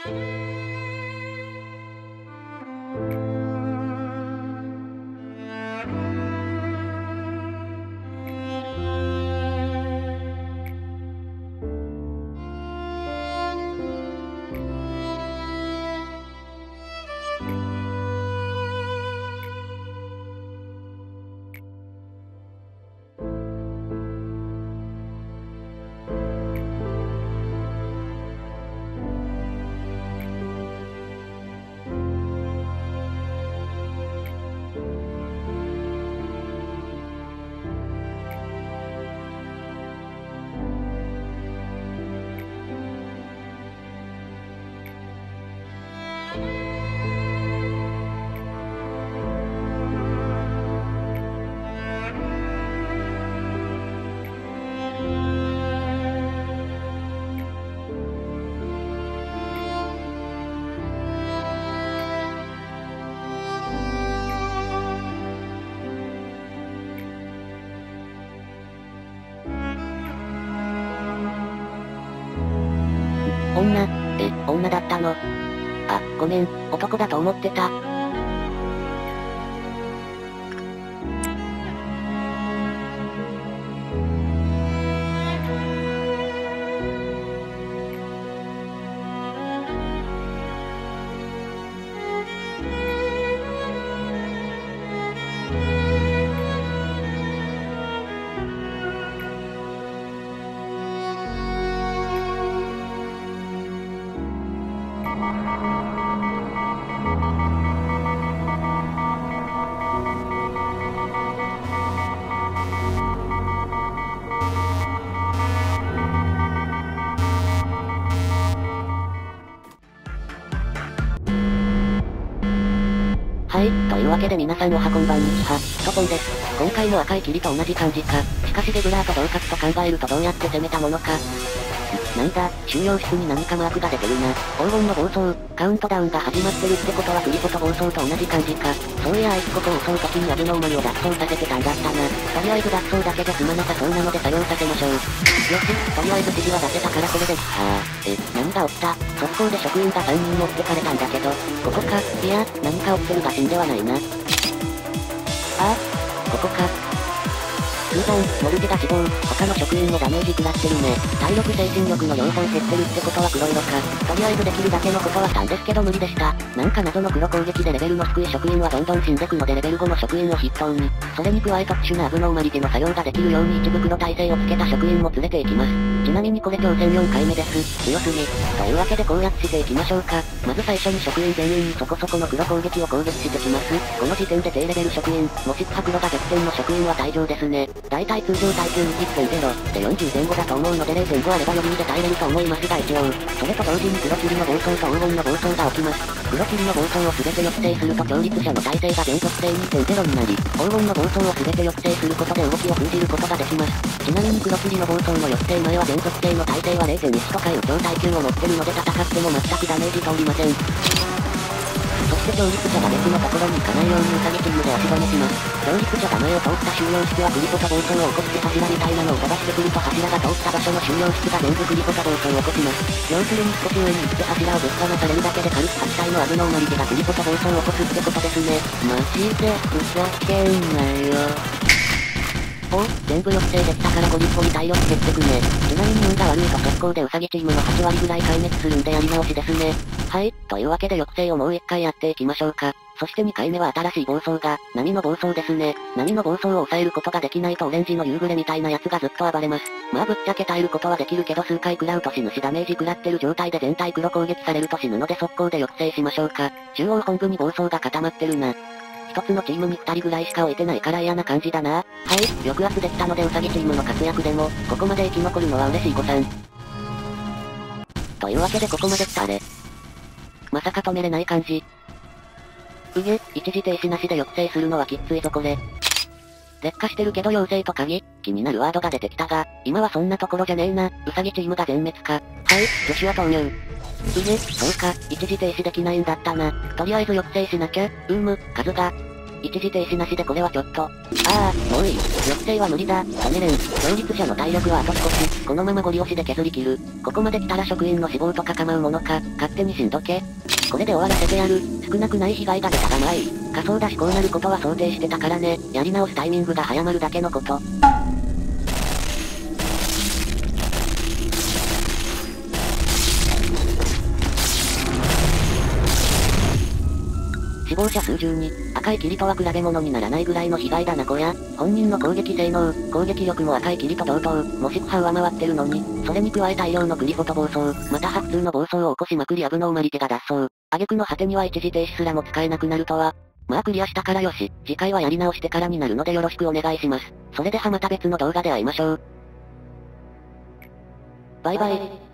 女だったの。あ、ごめん、男だと思ってた。はい、というわけで皆さんおはこんばんにちは、トポンです。今回の赤い霧と同じ感じか。しかしレギュラーと同格と考えるとどうやって攻めたものか。なんだ、収容室に何かマークが出てるな。黄金の暴走、カウントダウンが始まってるってことはクリボと暴走と同じ感じか。そういやあいつここを襲う時にアブノーマルを脱走させてたんだったな。とりあえず脱走だけじゃ済まなさそうなので作業させましょう。よし、とりあえず指示は出せたからこれで何が起きた？速攻で職員が3人持ってかれたんだけど、ここか、いや、何か起きてるが死んではないな。ああ、ここか。スーザン、モルティが死亡、他の職員もダメージ食らってるね。体力精神力の両方減ってるってことは黒色か。とりあえずできるだけのことはしたんですけど無理でした。なんか謎の黒攻撃でレベルの低い職員はどんどん死んでくのでレベル5の職員を筆頭に、それに加え特殊なアブノーマリティの作業ができるように一部黒耐性をつけた職員も連れて行きます。ちなみにこれ挑戦4回目です。強すぎ。というわけで攻略していきましょうか。まず最初に職員全員にそこそこの黒攻撃を攻撃してきます。この時点で低レベル職員、もし黒が逆転の職員は退場ですね。だいたい通常耐久 1.0 で40前後だと思うので 0.5 あれば余裕で耐えれると思いますが一応、それと同時に黒霧の暴走と黄金の暴走が起きます。黒霧の暴走を全て抑制すると協力者の耐性が全属性 2.0 になり、黄金の暴走を全て抑制することで動きを封じることができます。ちなみに黒霧の暴走の抑制前は全属性の耐性は 0.1 とかいう超耐久を持ってるので戦っても全くダメージ通りません。そして協力者が別のところに行かないようにウサギチームで足止めします。協力者が前を通った収容室はクリポと暴走を起こして柱みたいなのを飛ばしてくると柱が通った場所の収容室が全部クリポと暴走を起こします。要するに少し上に行って柱をぶっ放されるだけで軽く8体のアブノーマリティがクリポと暴走を起こすってことですね。マジでふざけんなよ。お、全部抑制できたから5リッポに体力減ってくね。ちなみに運が悪いと速攻でウサギチームの8割ぐらい壊滅するんでやり直しですね。はい、というわけで抑制をもう1回やっていきましょうか。そして2回目は新しい暴走が、波の暴走ですね。波の暴走を抑えることができないとオレンジの夕暮れみたいなやつがずっと暴れます。まあぶっちゃけ耐えることはできるけど数回食らうと死ぬしダメージ食らってる状態で全体黒攻撃されると死ぬので速攻で抑制しましょうか。中央本部に暴走が固まってるな。一つのチームに2人ぐらいしか置いてないから嫌な感じだな。はい、抑圧できたのでウサギチームの活躍でも、ここまで生き残るのは嬉しい誤算。というわけでここまで来たあれ。まさか止めれない感じ。うげ、一時停止なしで抑制するのはきっついぞこれ。劣化してるけど妖精と鍵、気になるワードが出てきたが、今はそんなところじゃねえな、ウサギチームが全滅か。はい、助手は投入。うげ、そうか、一時停止できないんだったな。とりあえず抑制しなきゃ、数が。 一時停止なしでこれはちょっと。もういい。抑制は無理だ。止めれん。両立者の体力はあと少し。このままゴリ押しで削り切る。ここまで来たら職員の死亡とか構うものか。勝手に死んどけ。これで終わらせてやる。少なくない被害が出たがまあいい。仮想だしこうなることは想定してたからね。やり直すタイミングが早まるだけのこと。死亡者数十に、赤い霧とは比べ物にならないぐらいの被害だなこや。本人の攻撃性能、攻撃力も赤い霧と同等、もしくは上回ってるのに、それに加え大量のクリフォト暴走、または普通の暴走を起こしまくりアブノーマリティが脱走。挙句の果てには一時停止すらも使えなくなるとは。まあクリアしたからよし、次回はやり直してからになるのでよろしくお願いします。それではまた別の動画で会いましょう。バイバイ。